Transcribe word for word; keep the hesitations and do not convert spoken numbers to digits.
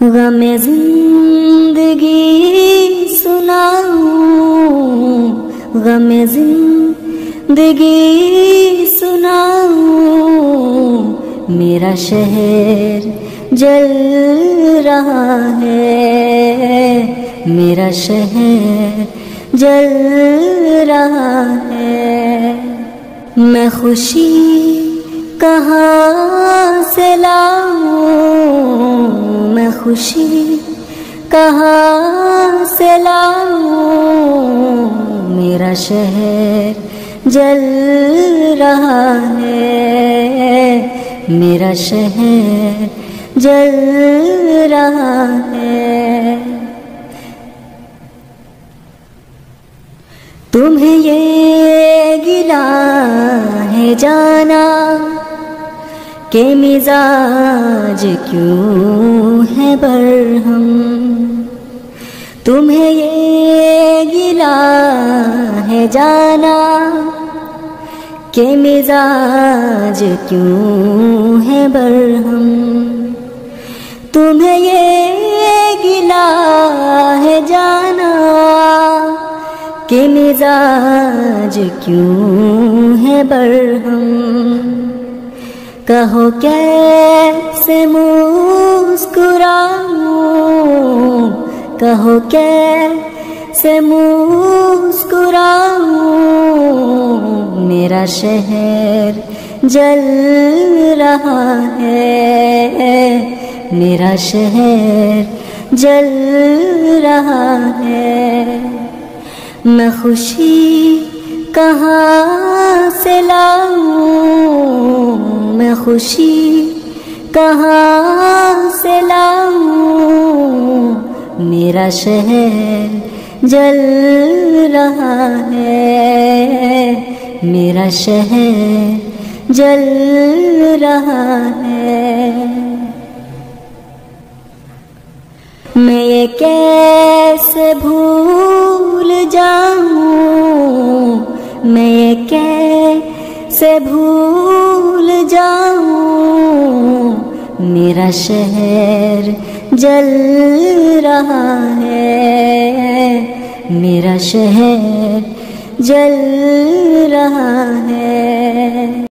غم زندگی سناؤں، غم زندگی سناؤں، میرا شہر جل رہا ہے، میرا شہر جل رہا ہے۔ میں خوشی کہاں سے لاؤں، میں خوشی کہاں سے لاؤں، میرا شہر جل رہا ہے، میرا شہر جل رہا ہے۔ تمہیں یہ گلہ ہے جانا کہ مزاج کیوں ہے برہم، تمہیں یہ گلہ ہے جانا کہ مزاج کیوں ہے برہم، تمہیں یہ گلہ ہے جانا کہ مزاج کیوں ہے برہم۔ کہو کیسے مسکراؤں، کہو کیسے مسکراؤں، میرا شہر جل رہا ہے، میرا شہر جل رہا ہے۔ میں خوشی کہاں سے لاؤں، میں خوشی کہاں سے لاؤں، میرا شہر جل رہا ہے، میرا شہر جل رہا ہے۔ میں یہ کیسے بھول جاؤں، میں یہ کیسے بھول جاؤں، میرا شہر جل رہا ہے، میرا شہر جل رہا ہے۔